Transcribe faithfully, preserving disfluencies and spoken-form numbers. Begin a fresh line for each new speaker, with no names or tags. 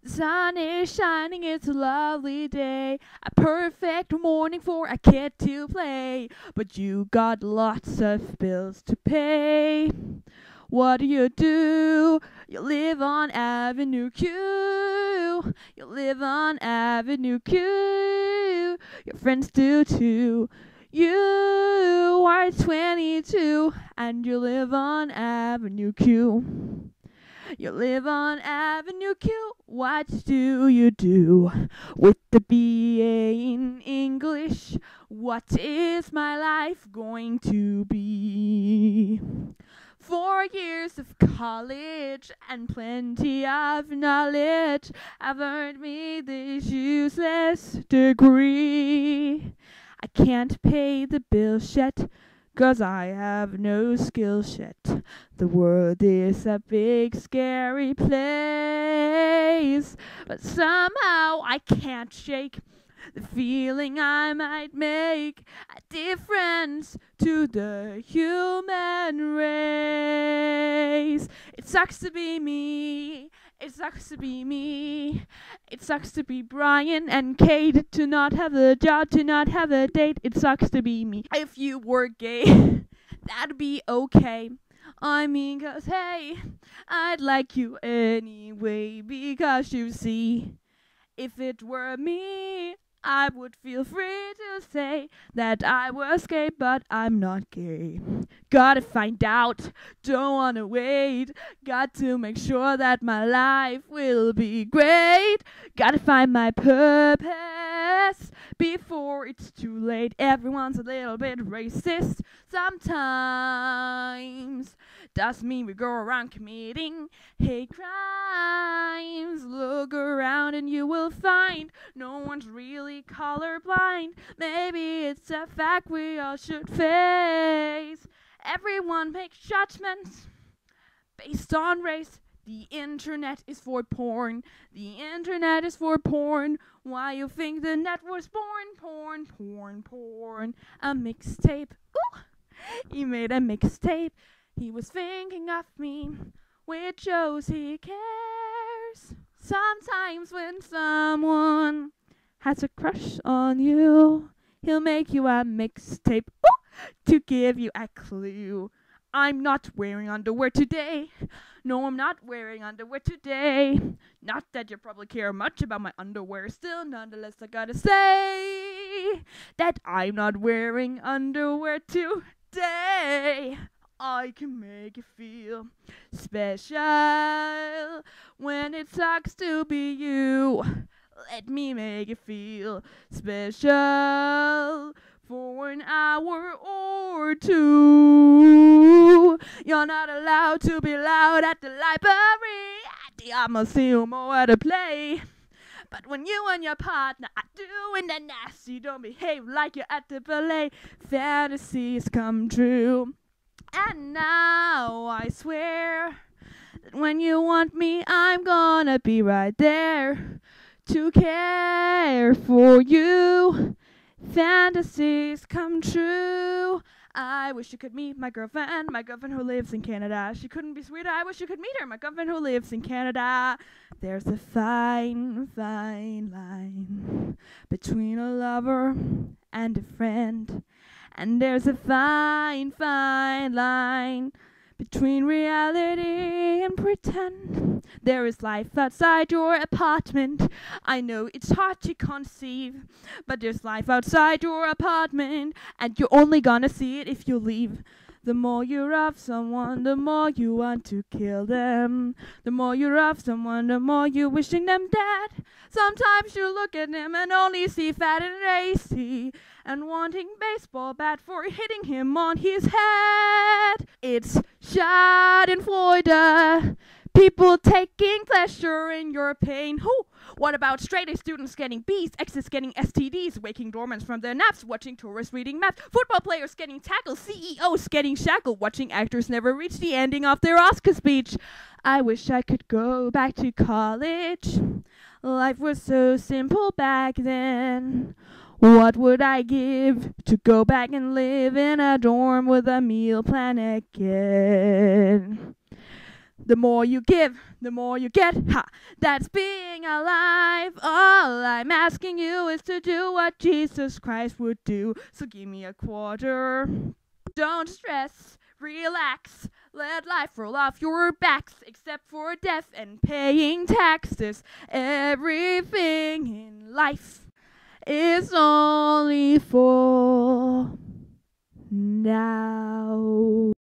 The sun is shining, it's a lovely day. A perfect morning for a kid to play. But you got lots of bills to pay. What do you do? You live on Avenue Q. You live on Avenue Q. Your friends do too. You are twenty-two and you live on Avenue Q. You live on Avenue Q. What do you do with the B A in English? What is my life going to be? Four years of college and plenty of knowledge have earned me this useless degree. I can't pay the bills yet, 'cause I have no skills yet. The world is a big scary place, but somehow I can't shake the feeling I might make a difference to the human race. It sucks to be me. It sucks to be me. It sucks to be Brian and Kate, to not have a job, to not have a date. It sucks to be me. If you were gay, that'd be okay. I mean, 'cause hey, I'd like you anyway, because you see, if it were me, I would feel free to say that I was gay, but I'm not gay. Gotta find out, don't wanna wait. Got to make sure that my life will be great. Gotta find my purpose before it's too late. Everyone's a little bit racist sometimes. Doesn't mean we go around committing hate crimes. Look around and you will find no one's really colorblind. Maybe it's a fact we all should face. Everyone makes judgments based on race. The internet is for porn. The internet is for porn. Why you think the net was born? Porn, porn, porn. A mixtape. Ooh! He made a mixtape. He was thinking of me, which shows he cares. Sometimes when someone has a crush on you, he'll make you a mixtape to give you a clue. I'm not wearing underwear today. No, I'm not wearing underwear today. Not that you probably care much about my underwear. Still, nonetheless, I gotta say that I'm not wearing underwear today. I can make you feel special when it sucks to be you. Let me make you feel special for an hour or two. You're not allowed to be loud at the library, at the art museum, or at a play. But when you and your partner are doing the nasty, don't behave like you're at the ballet. Fantasies come true. And now I swear that when you want me, I'm gonna be right there to care for you. Fantasies come true. I wish you could meet my girlfriend, my girlfriend who lives in Canada. She couldn't be sweeter. I wish you could meet her, my girlfriend who lives in Canada. There's a fine, fine line between a lover and a friend. And there's a fine, fine line between reality and pretend. There is life outside your apartment. I know it's hard to conceive, but there's life outside your apartment, and you're only gonna see it if you leave. The more you love someone, the more you want to kill them. The more you love someone, the more you're wishing them dead. Sometimes you look at them and only see fat and racy, and wanting baseball bat for hitting him on his head. It's Schadenfreude. People taking pleasure in your pain. Who? What about straight A students getting B's, exes getting S T Ds, waking dormants from their naps, watching tourists reading maps, football players getting tackled, C E Os getting shackled, watching actors never reach the ending of their Oscar speech. I wish I could go back to college. Life was so simple back then. What would I give to go back and live in a dorm with a meal plan again? The more you give, the more you get. Ha! That's being alive. All I'm asking you is to do what Jesus Christ would do. So give me a quarter. Don't stress, relax. Let life roll off your backs, except for death and paying taxes. Everything in life is only for now.